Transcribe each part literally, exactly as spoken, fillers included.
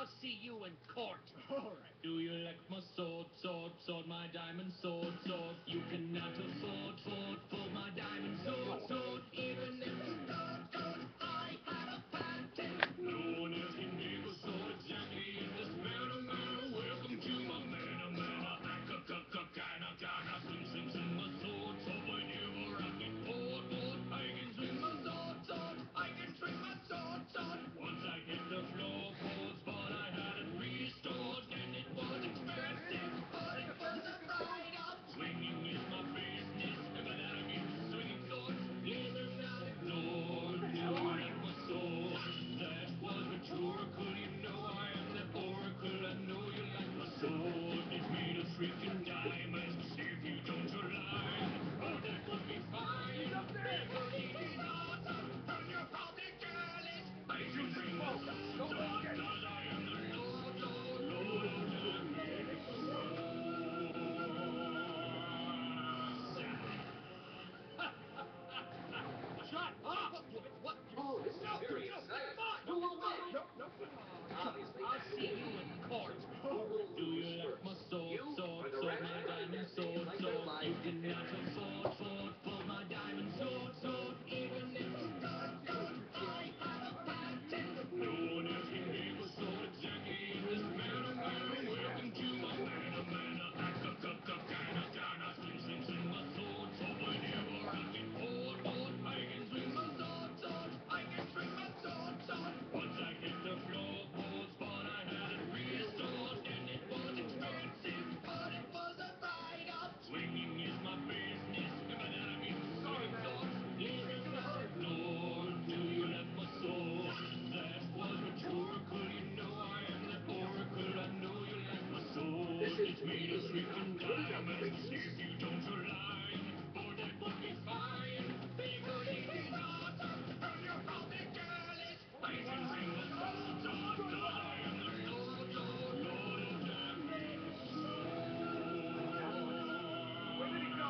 I'll see you in court. All right. Do you like my sword, sword, sword, my diamond sword, sword? You cannot afford, afford, afford my diamond sword, sword. Even if it's not good, I have a patent. No one else can give a sword exactly in this manner, manner. Welcome to my manor, manor. I cook, cook, cook, kind of, kind of, swing, swing, swing my sword, sword. Whenever I get bored, bored, I can swing my sword, sword. I can swing my sword, sword. Once I hit the floorboards, but I had it restored, and it was expensive, but it was a ride-up. Swinging is my business, and by that I mean swinging swords. Either not ignored, do you like my sword? That was rhetorical, you know I am the oracle. I know you like my sword. It's made of freaking diamonds. If you don't, you're lying. Oh, that would be fine. Because it is awesome, and you're probably jealous. I can bring the sword on, 'cause I am the Lord, Lord, Lord of Shut up! Give it, what? Give it, Oh, this is no, very no, exciting. no, Who will win? No, no. Obviously, I'll see you in court. Who will Do you lose like my first? sword, You sword, or the sword, rat? my diamond That sword, seems like their sword? You lives cannot depend. afford, afford, afford my diamond sword, sword. Even if it's not good, I have a patent. No one else can give a sword exactly in this manner, manner. Welcome to my manor, manor. I cook, cook, cook, kinda, kinda, swing, swing, swing my sword, sword. Whenever I get bored, bored, I can swing my sword, sword. I can swing my sword, sword. Once I hit the floorboards, but I had it restored, and it was expensive, but it was a ride-up. Swinging is my business, and by that I mean swinging swords. Even not ignored, do you like my sword? That was rhetorical, you know I am the oracle. I know you like my sword. This is It's made of really freaking not good enough for diamonds. you. If you don't, you're lying, or that would be fine. Because it is awesome, and you're probably jealous. I can sing the swords on, 'cause I am the Lord, Lord, Lord of damnation. Where did he go?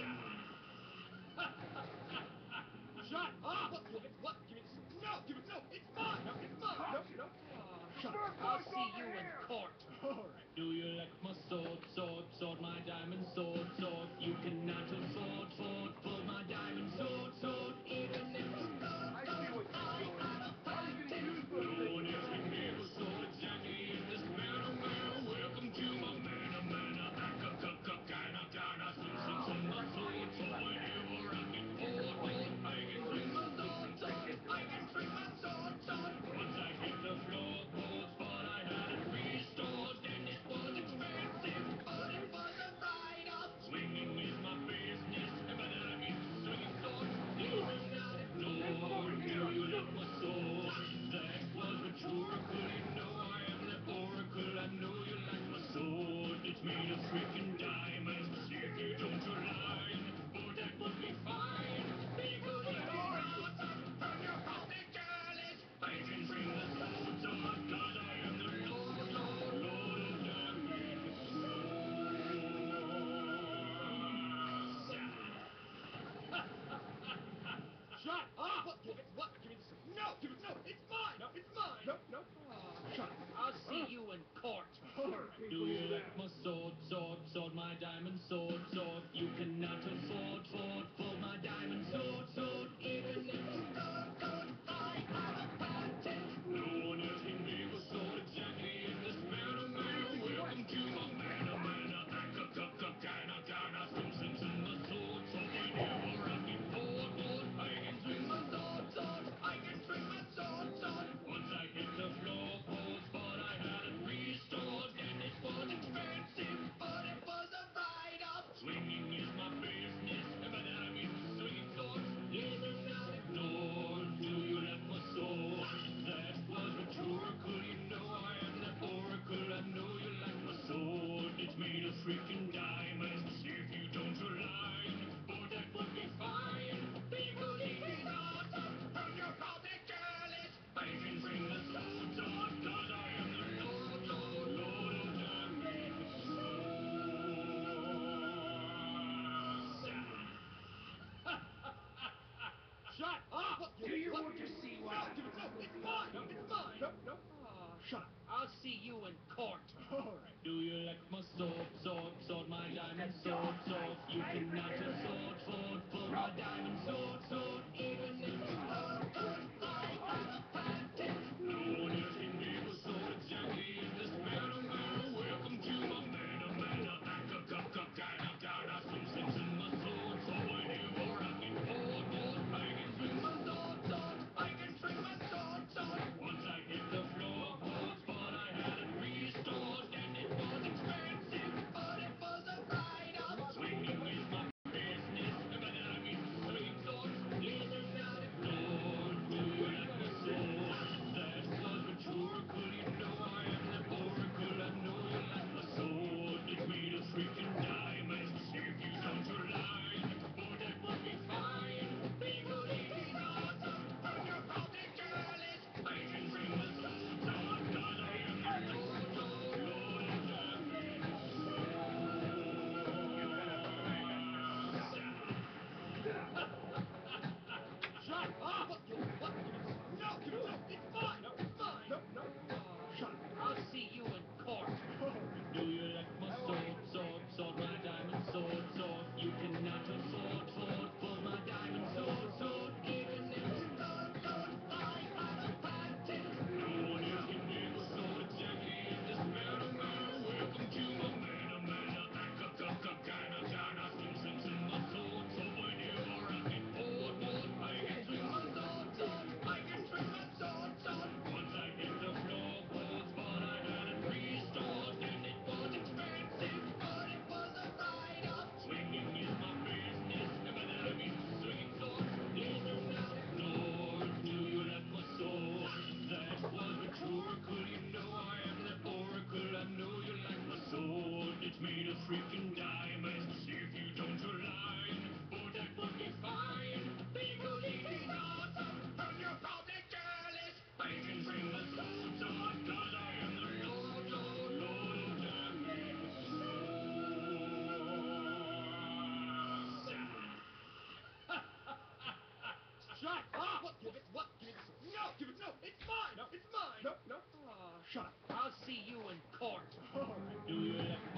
Shut up! What? Give it, what? Give it, no, give it, no, it's mine! No, it's mine! No, no. Shut up. I'll see you in court. All right. Do you like my sword, sword, sword, my diamond sword, sword? You cannot afford, afford, afford my diamond sword, sword. Even if it's not I see what you're doing. How are you going to use those no things? one else can give a sword exactly in this manner, manner. Welcome to my manor, manor. I cook, cook, cook, kinda, kinda, swing, swing, swing my sword, sword. Whenever I get bored, bored, I can swing my sword, sword. I can swing my sword, sword. Once I hit the floorboards, but I had it restored, and it was expensive, but it was a ride-up. Swinging is my business, and by that I mean swinging swords. Even not ignored, do you like my sword? That was rhetorical, you know I am the oracle. I know you like my sword. It's made of freaking diamonds. If you don't, you're lying, or that would be fine. Because it is awesome, and you're probably jealous. I can bring the swords on, 'cause I am the Lord, Lord, Lord of Shut up! What? Give it, what? Give it, no, give it, no, it's mine! No, it's mine! No, no. Shut up. I'll see you in court. All right. Do you like my sword, sword, sword, my diamond sword, sword? You cannot afford, afford, afford my diamond sword, sword. Even if it's not good, I have a patent. No one else can give a sword exactly in this manner, manner. Welcome to my manor, manor. I cook, cook, cook, kinda, kinda, swing, swing, swing my sword, sword. Whenever I get bored, bored, I can swing my sword, sword. I can swing my sword, sword. Once I hit the floorboards, but I had it restored, and it was expensive, but it was a ride-up. Swinging is my business, and by that I mean swinging swords. Even not ignored, do you like my sword? That was rhetorical, you know I am the oracle. I know you like my sword. It's made of freaking diamonds. If you don't, you're lying, or that would be fine. Because it is awesome, and you're probably jealous. I can bring the swords on, 'cause I am the Lord, Lord, Lord of Shut up! What? Do you What? want to see what No, happens? no, it's mine! No, it's mine! No, no. Shut up. I'll see you in court. All right. Do you like my sword, sword, sword, my diamond sword, sword? You cannot a sword, sword, pull my diamond sword, sword. Even if it's hard, I have a patent. No one else can give a sword exactly in this manner, manner. Welcome to my manor, manor. Acca, cocka, kinda, kinda. Some sense in my sword, so whenever I get bored, bored, I can swing my sword, sword. I can swing my sword, sword. Once I hit the floorboards, but I had it restored, and it was expensive, but it was a write-off. Swinging is my business, no matter I mean swinging swords. Lizards out of Lord, do you like my sword? That was rhetorical, you know I am the oracle. I know you like my sword, it's made of freaking diamonds. If you don't rely, oh, that would be fine. People eating awesome, but you're probably careless. I can bring the sword on, 'cause I am the Lord, Lord, Lord of Shut up! What? What? No! No! It's mine! No, it's mine! No, no. Shut up. I'll see you in court. All right. Do you like my sword, sword, sword, my diamond sword, sword? You cannot afford, sword, pull my diamond sword, sword. Even if it's not sword, I have a patent. No one else can give a sword exactly in this manner, manner. Welcome to my manor, manor. Acca, cocka, kinda, kinda. Some sense in my sword, so whenever I get bored, bored, I can swing my sword, sword. I can swing my sword, sword. Once I hit the floorboards, but I had it restored, and it was expensive, but it was a write-off. Swinging is my business, no matter I mean swinging swords. Lizards out of Lord, do you like my sword? That was rhetorical, you know I am the oracle. I know you like my sword, it's made of freaking diamonds. If you don't align, oh, that would be fine. People eating awesome, but you're probably careless. I can bring the swords on, 'cause I am the Lord, Lord, Lord of Diamond Swords. Shut up! What? Give it, what? Give it, no! Give it, no! It's mine! No. It's mine! No, no. Oh, Shut up. I'll see you in court. All right. Do you like